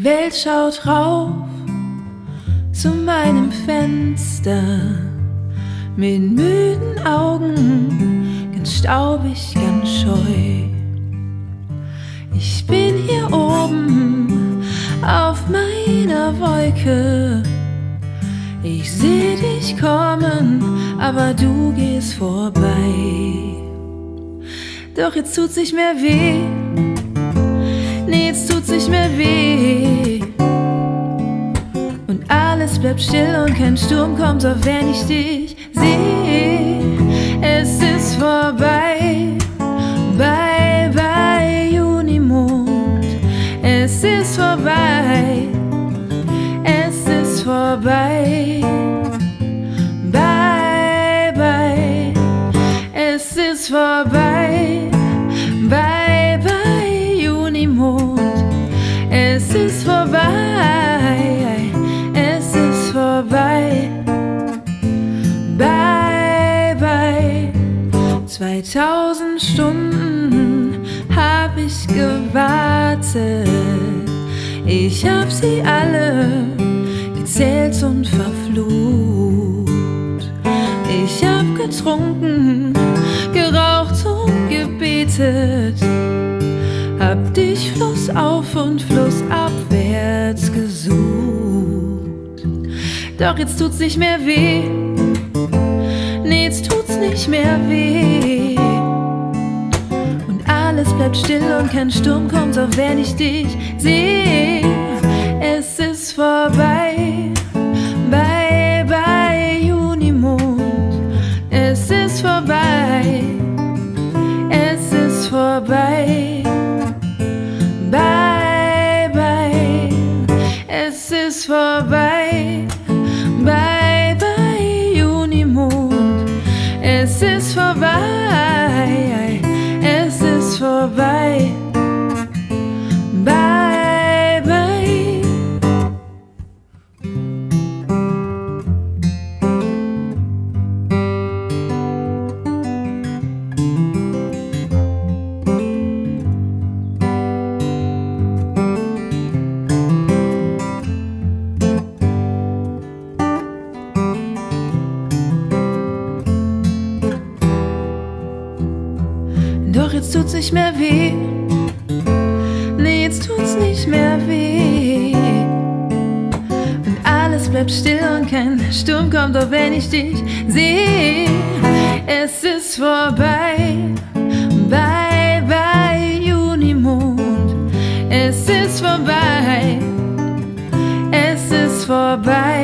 Welt schaut rauf zu meinem Fenster mit müden Augen, ganz staubig, ganz scheu. Ich bin hier oben auf meiner Wolke. Ich seh dich kommen, aber du gehst vorbei. Doch jetzt tut's nicht mehr weh. Nee, jetzt tut's nicht mehr weh. Und alles bleibt still und kein Sturm kommt auf, wenn ich dich sehe. Es ist vorbei, bye bye Junimond. Es ist vorbei, es ist vorbei, bye bye. Es ist vorbei, bye bye Junimond. Es ist vorbei, es ist vorbei, bye bye. 2000 Stunden hab ich gewartet. Ich hab sie alle gezählt und verflucht. Ich hab getrunken, geraucht und gebetet. Hab dich flussauf und flussabwärts gesucht. Doch jetzt tut's nicht mehr weh. Nee, jetzt tut's nicht mehr weh. Und alles bleibt still und kein Sturm kommt auf, wenn ich dich sehe. Es ist vorbei, bye bye Junimond. Es ist vorbei, es ist vorbei, bye bye. Es ist vorbei, bye bye Junimond. Es ist vorbei, es ist vorbei, bye bye. Doch jetzt tut's nicht mehr weh. Nee, jetzt tut's nicht mehr weh. Und alles bleibt still und kein Sturm kommt auf, wenn ich dich sehe. Es ist vorbei, bye bye Junimond. Es ist vorbei, es ist vorbei.